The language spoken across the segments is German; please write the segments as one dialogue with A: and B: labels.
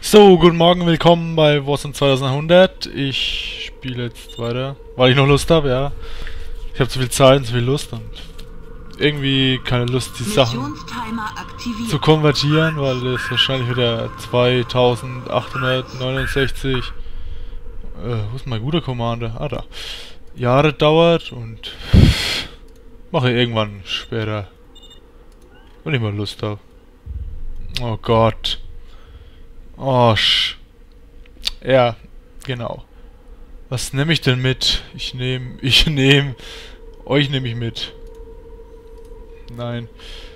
A: So, guten Morgen, willkommen bei Warzone 2100. Ich spiele jetzt weiter, weil ich noch Lust habe, ja. Ich habe zu viel Zeit und zu viel Lust und irgendwie keine Lust, die Sachen zu konvertieren, weil es wahrscheinlich wieder 2869 wo ist mein guter Commander? Ah, da. Jahre dauert und mache irgendwann später, wenn ich mal Lust habe. Oh Gott. Oh, ja, genau. Was nehme ich denn mit? Euch nehme ich mit. Nein.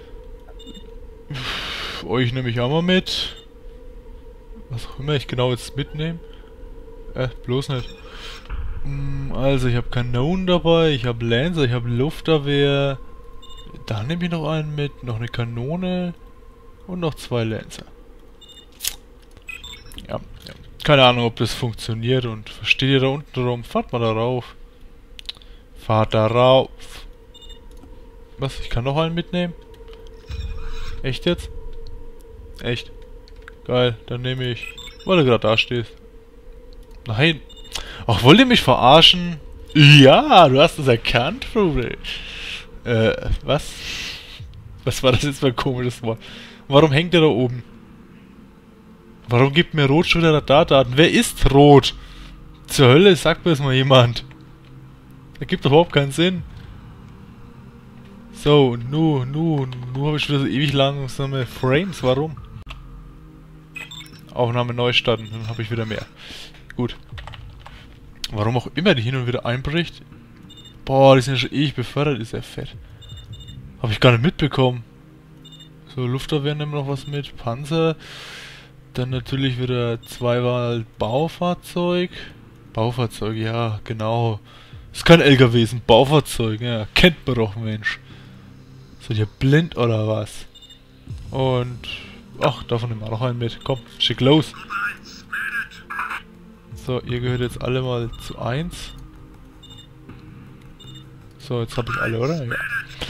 A: Euch nehme ich auch mal mit. Was auch immer ich genau jetzt mitnehme. Bloß nicht. Also, ich habe Kanonen dabei, ich habe Lancer, ich habe Luftabwehr. Da nehme ich noch einen mit, noch eine Kanone und noch 2 Lancer. Ja. Keine Ahnung, ob das funktioniert und steht ihr da unten rum? Fahrt mal da rauf. Fahrt da rauf. Was? Ich kann noch einen mitnehmen? Echt jetzt? Echt? Geil, dann nehme ich. Weil du gerade da stehst. Nein. Ach, wollt ihr mich verarschen? Ja, du hast es erkannt, Bruder. Was? Was war das jetzt für ein komisches Wort? Warum hängt der da oben? Warum gibt mir Rot schon wieder Radardaten? Wer ist Rot? Zur Hölle, sagt mir das mal jemand. Das gibt doch überhaupt keinen Sinn. So, nu habe ich wieder so ewig langsame Frames. Warum? Aufnahme neu starten, dann habe ich wieder mehr. Gut. Warum auch immer die hin und wieder einbricht. Boah, die sind ja schon ewig befördert, ist ja fett. Habe ich gar nicht mitbekommen. So, Luftabwehr nehmen wir noch was mit. Panzer. Dann natürlich wieder zweimal Baufahrzeug. Baufahrzeug, ja, genau. Ist kein LKW, ist ein Baufahrzeug, ja. Kennt man doch, Mensch. Seid ihr blind oder was? Und... ach, davon nehmen wir noch einen mit. Komm, schick los. So, ihr gehört jetzt alle mal zu 1. So, jetzt habe ich alle, oder? Ja.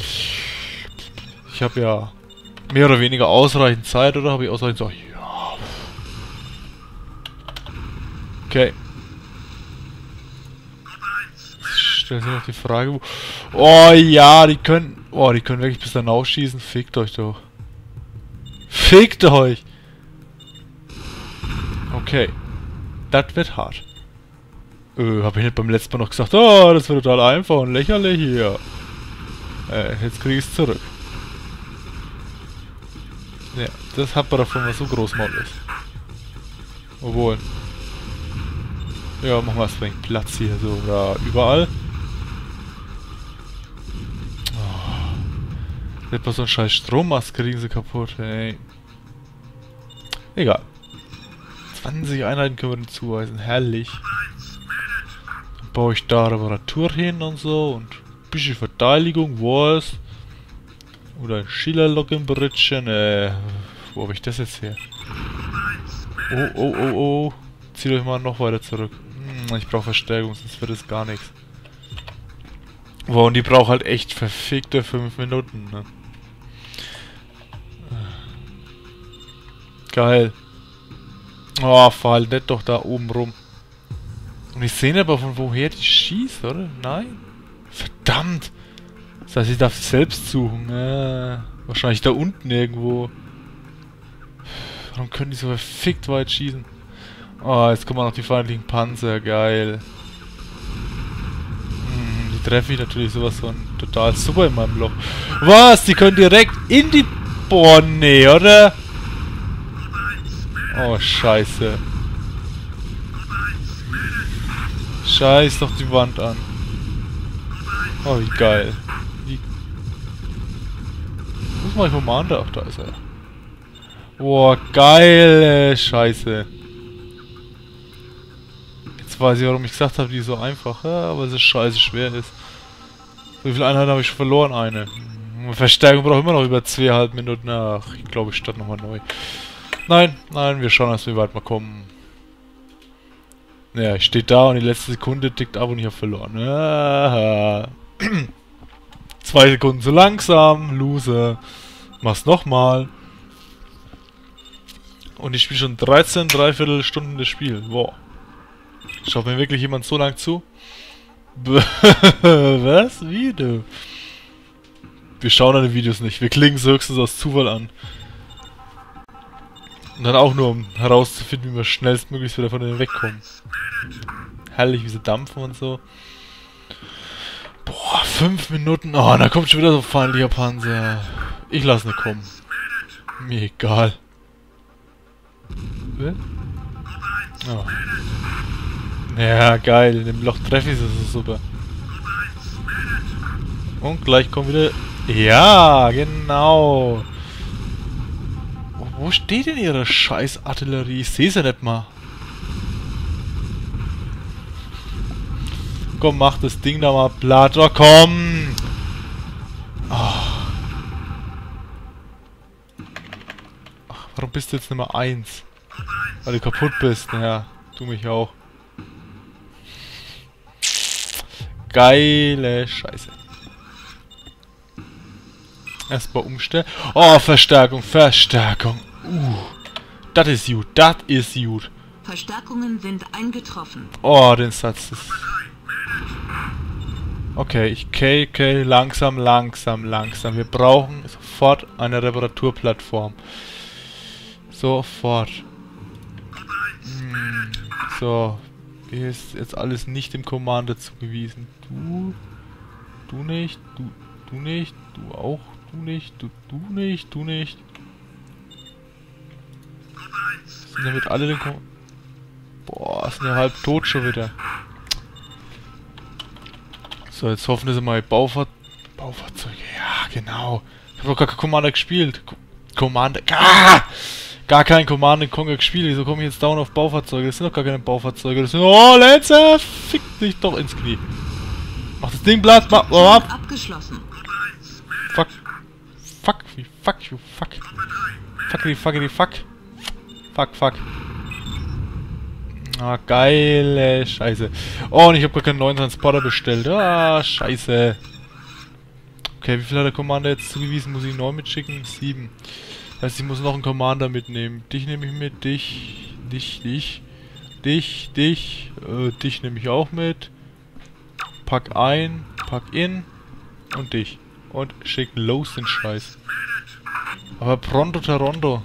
A: Ich habe ja mehr oder weniger ausreichend Zeit, oder? Habe ich ausreichend Zeit? Ja. Okay. Stellen Sie noch die Frage. Oh ja, die können. Oh, die können wirklich bis dann ausschießen. Fickt euch doch. Fickt euch! Okay. Das wird hart. Hab ich nicht beim letzten Mal noch gesagt, oh, das wird total einfach und lächerlich hier. Jetzt krieg ich's zurück. Ja, das hat man davon, was so Großmaul ist. Obwohl. Ja, machen wir erst ein wenig Platz hier, so, da überall. Oh. Wird mal so ein scheiß Strommast kriegen sie kaputt, ey. Egal. 20 Einheiten können wir denen zuweisen, herrlich. Dann baue ich da Reparatur hin und so und ein bisschen Verteidigung, was? Oder ein Schillerlock im Britschen, wo habe ich das jetzt her? Oh. Zieht euch mal noch weiter zurück. Ich brauche Verstärkung, sonst wird es gar nichts. Wow, und die braucht halt echt verfickte 5 Minuten, ne? Geil. Oh, fall nicht doch da oben rum. Und ich sehe aber von woher die schießt, oder? Nein. Verdammt. Das heißt, ich darf sie selbst suchen. Wahrscheinlich da unten irgendwo. Warum können die so verfickt weit schießen? Oh, jetzt kommen auch noch die feindlichen Panzer. Geil. Die treffe ich natürlich sowas von total super in meinem Loch. Was? Die können direkt in die... Boah, nee, oder? Oh, scheiße. Scheiß doch die Wand an. Oh, wie geil. Wo ist mein Commander? Ach, da ist er. Boah, geil, Scheiße. Jetzt weiß ich, warum ich gesagt habe, die ist so einfach. Ja, aber es ist scheiße schwer ist. Wie viele Einheiten habe ich schon verloren? Eine. Verstärkung braucht immer noch über 2,5 Minuten. Ach, ich glaube, ich starte nochmal neu. Nein, wir schauen erst, wie weit wir kommen. Ja, ich stehe da und die letzte Sekunde tickt ab und ich habe verloren. 2 Sekunden zu langsam, Loser. Mach's nochmal. Und ich spiele schon 13 Dreiviertelstunden das Spiel. Wow. Schaut mir wirklich jemand so lang zu? Was? Wie du? Wir schauen deine Videos nicht. Wir klicken sie höchstens aus Zufall an. Und dann auch nur, um herauszufinden, wie wir schnellstmöglich wieder von denen wegkommen. Herrlich, wie sie dampfen und so. Boah, 5 Minuten. Oh, da kommt schon wieder so ein feindlicher Panzer. Ich lass nicht kommen. Mir egal. Oh. Ja, geil. In dem Loch treffe ich sie, das ist super. Und gleich kommt wieder... Ja, genau. Wo steht denn ihre scheiß Artillerie? Ich sehe sie nicht mal. Komm, mach das Ding da mal platt. Oh, komm! Oh. Ach, warum bist du jetzt Nummer 1? Weil du kaputt bist. Ja, du mich auch. Geile Scheiße. Erstmal umstellen. Oh, Verstärkung, Verstärkung. Das ist gut, das ist gut.
B: Verstärkungen sind eingetroffen.
A: Oh, den Satz ist... Okay, okay, langsam. Wir brauchen sofort eine Reparaturplattform. Sofort. So. Hier ist jetzt alles nicht dem Commander zugewiesen. Du nicht, du nicht, du auch, du nicht, du nicht. Sind damit alle den Boah, sind ja halb tot schon wieder. So, jetzt hoffen, dass sie mal Baufahrzeuge. Ja, genau. Ich habe doch gar kein Commander gespielt. Gar kein Commander Conquer gespielt. Wieso komme ich jetzt down auf Baufahrzeuge? Das sind doch gar keine Baufahrzeuge. Das sind... Oh, Lancer! Fick dich doch ins Knie. Mach das Ding platt. Mach ab.
B: Abgeschlossen.
A: Fuck. Fuck. Ah, geile Scheiße. Oh, und ich habe gar keinen neuen Transporter bestellt. Ah, Scheiße. Okay, wie viel hat der Commander jetzt zugewiesen? Muss ich 9 mitschicken? 7. Das heißt, ich muss noch einen Commander mitnehmen. Dich nehme ich mit, dich nehme ich auch mit. Pack ein, pack in und dich. Und schick los den Scheiß. Aber pronto Toronto.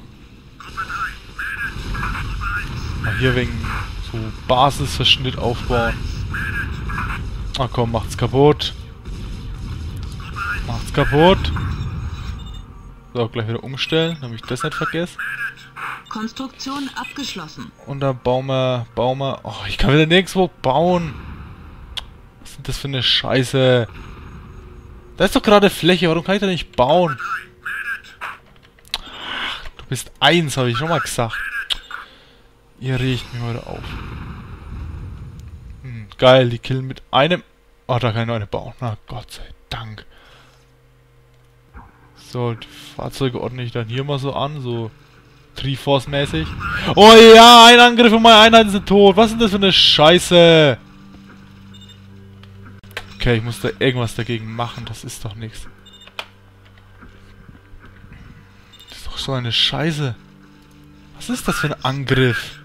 A: Mal hier wegen so Basisverschnitt aufbauen. Ach komm, macht's kaputt. So, gleich wieder umstellen, damit ich das nicht vergesse.
B: Konstruktion abgeschlossen.
A: Und dann bauen wir... Oh, ich kann wieder nirgendwo bauen. Was ist das für eine Scheiße? Da ist doch gerade Fläche, warum kann ich da nicht bauen? Ach, du bist 1, habe ich schon mal gesagt. Ihr riecht mich heute auf. Geil, die killen mit einem... Oh, da kann ich noch eine bauen. Na, Gott sei Dank. So, die Fahrzeuge ordne ich dann hier mal so an, so Triforce-mäßig. Oh ja, ein Angriff und meine Einheiten sind tot. Was ist das für eine Scheiße? Okay, ich muss da irgendwas dagegen machen. Das ist doch nichts. Das ist doch so eine Scheiße. Was ist das für ein Angriff?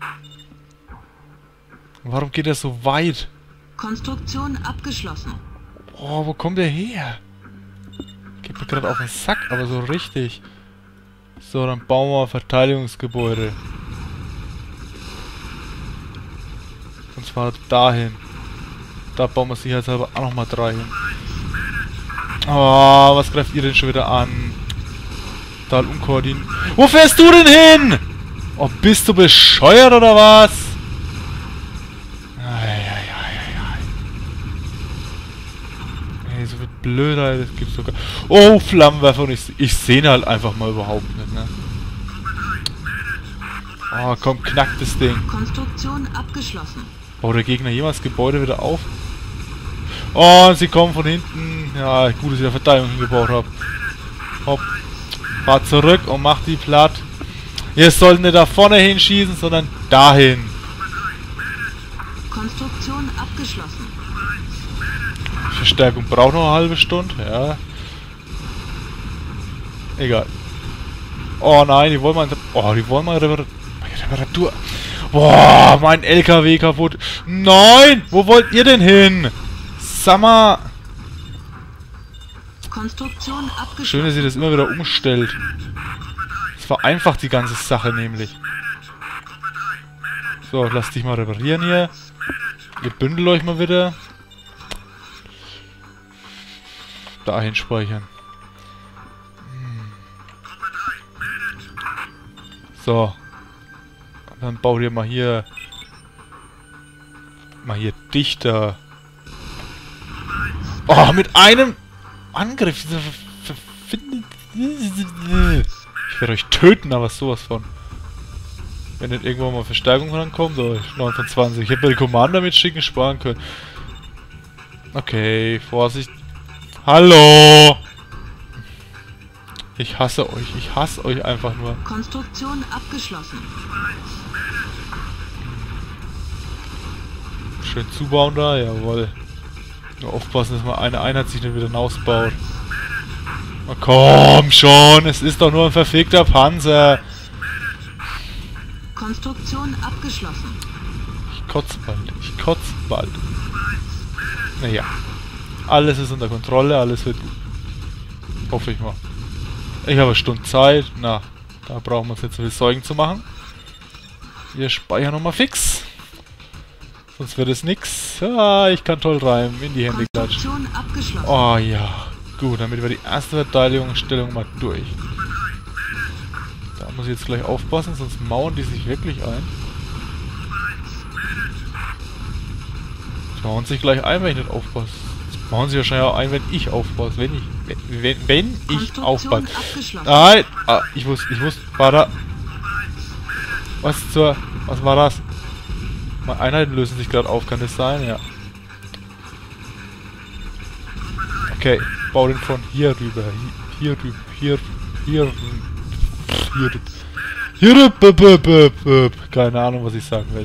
A: Warum geht er so weit?
B: Konstruktion abgeschlossen.
A: Oh, wo kommt der her? Geht mir gerade auf den Sack, aber so richtig. So, dann bauen wir Verteidigungsgebäude. Und zwar dahin. Da bauen wir sicherheitshalber auch nochmal 3 hin. Oh, was greift ihr denn schon wieder an? Total unkoordiniert. Wo fährst du denn hin? Oh, bist du bescheuert oder was? Ey, so viel Blödheit, das gibt's sogar. Oh, Flammenwerfer und ich sehe ihn halt einfach mal überhaupt nicht, ne? Oh, komm, knack das Ding.
B: Konstruktion abgeschlossen.
A: Baut der Gegner jemals Gebäude wieder auf? Oh, sie kommen von hinten. Ja, gut, dass ich da Verteidigung hingebaut habe. Hopp. Fahr zurück und mach die platt. Ihr sollt nicht da vorne hinschießen, sondern dahin.
B: Konstruktion abgeschlossen.
A: Verstärkung braucht noch eine halbe Stunde, ja. Egal. Oh nein, die wollen mal... Oh, die wollen mal... Reparatur. Boah, mein LKW kaputt. Nein! Wo wollt ihr denn hin? Sag mal.
B: Konstruktion abgeschlossen.
A: Schön, dass ihr das immer wieder umstellt. Das vereinfacht die ganze Sache nämlich. So, lasst dich mal reparieren hier. Ihr bündelt euch mal wieder. Dahin speichern. So. Dann baut ihr mal hier dichter. Oh, mit einem Angriff. Ich werde euch töten, aber sowas von. Wenn nicht irgendwann mal Verstärkung rankommt, oder 1920. Ich hätte mir die Commander mitschicken sparen können. Okay, Vorsicht. Hallo! Ich hasse euch einfach nur.
B: Konstruktion abgeschlossen.
A: Schön zubauen da, jawohl. Nur aufpassen, dass mal eine Einheit sich nicht wieder hinausbaut. Oh, komm schon, es ist doch nur ein verfickter Panzer.
B: Konstruktion abgeschlossen.
A: Ich kotze bald. Naja. Alles ist unter Kontrolle, alles wird gut. Hoffe ich mal. Ich habe eine Stunde Zeit. Na, da brauchen wir uns jetzt so viel Sorgen zu machen. Wir speichern nochmal fix. Sonst wird es nix. Ah, ich kann toll reimen. In die Hände klatschen.
B: Konstruktion abgeschlossen.
A: Oh ja. Gut, damit wir die erste Verteidigungsstellung mal durch. Da muss ich jetzt gleich aufpassen, sonst mauern die sich wirklich ein. Die mauern sich gleich ein, wenn ich nicht aufpasse. Die mauern sich wahrscheinlich auch ein, wenn ich aufpasse. Wenn ich aufpasse. Nein! Ah, ich wusste, war da... Was war das? Meine Einheiten lösen sich gerade auf, kann das sein? Ja. Okay, bau den von hier rüber. Hier rüber. Keine Ahnung, was ich sagen will.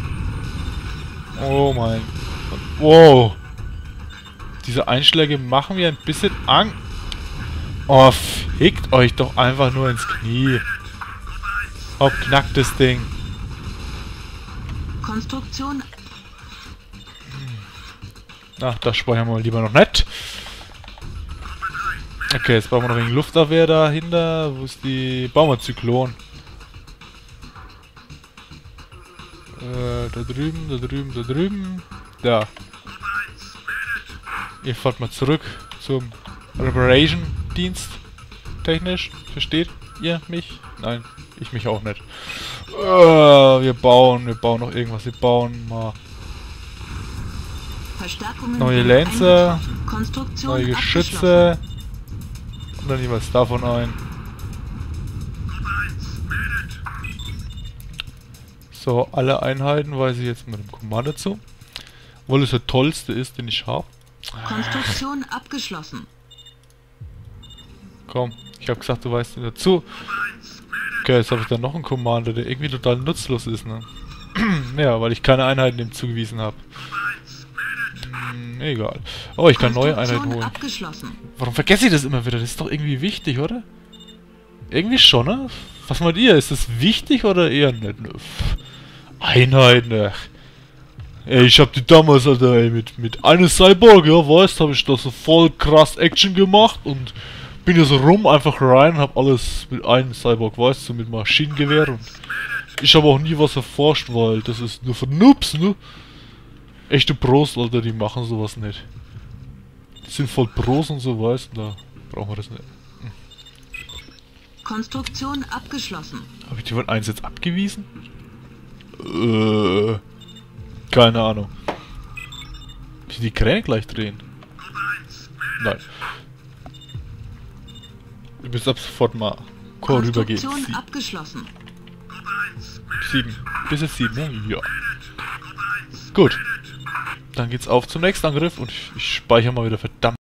A: Oh mein Gott. Wow. Diese Einschläge machen mir ein bisschen Angst. Oh, fickt euch doch einfach nur ins Knie. Hopp, knackt das Ding.
B: Konstruktion.
A: Ach, das speichern wir lieber noch nicht. Okay, jetzt brauchen wir noch ein wenig Luftabwehr dahinter. Wo ist die... Bauen wir Zyklon. Da drüben. Da. Ihr fahrt mal zurück zum Reparation-Dienst. Technisch. Versteht ihr mich? Nein, ich mich auch nicht. Wir bauen noch irgendwas. Wir bauen mal
B: Verstärkungen
A: neue Lancer,
B: Konstruktion
A: neue Geschütze.
B: abgeschlossen.
A: Und dann jeweils davon ein. So, alle Einheiten weise ich jetzt mit dem Kommando zu. Weil es der tollste ist, den ich habe.
B: Konstruktion abgeschlossen.
A: Komm, ich habe gesagt, du weißt ihn dazu. Okay, jetzt habe ich dann noch einen Commander, der irgendwie total nutzlos ist, ne? Ja, weil ich keine Einheiten dem zugewiesen habe. Egal. Oh, ich kann neue Einheiten holen.
B: Abgeschlossen.
A: Warum vergesse ich das immer wieder? Das ist doch irgendwie wichtig, oder? Irgendwie schon, ne? Was meint ihr? Ist das wichtig oder eher nicht? Ne? Einheiten, ach. Ey, ich hab die damals, Alter, ey, mit einem Cyborg, ja, weißt, habe ich da so voll krass Action gemacht und bin hier so rum, einfach rein, hab alles mit einem Cyborg, weißt du, so mit Maschinengewehr und ich habe auch nie was erforscht, weil das ist nur für Noobs, ne? Echte Pros, Alter, die machen sowas nicht. Die sind voll Pros und so, weißt du, da brauchen wir das nicht.
B: Konstruktion abgeschlossen.
A: Habe ich die von 1 jetzt abgewiesen? Keine Ahnung. Müssen die Kräne gleich drehen? Nein. Du bist ab sofort mal rübergehen.
B: Konstruktion abgeschlossen.
A: 7. Bis jetzt 7, ne? Ja. Gut. Dann geht's auf zum nächsten Angriff und ich speichere mal wieder verdammt.